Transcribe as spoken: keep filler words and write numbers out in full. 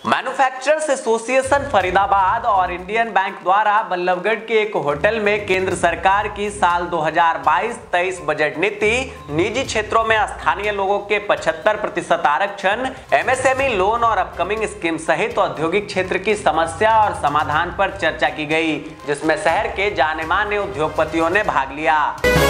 Manufacturers association Faridabad और Indian bank द्वारा बल्लभगढ़ के एक होटल में केंद्र सरकार की साल दो हज़ार बाईस तेईस बजट नीति, निजी क्षेत्रों में स्थानीय लोगों के पचहत्तर प्रतिशत आरक्षण, एमएसएमई लोन और अपकमिंग स्कीम सहित औद्योगिक क्षेत्र की समस्या और समाधान पर चर्चा की गई, जिसमें शहर के जाने माने उद्योगपतियों ने भाग लिया।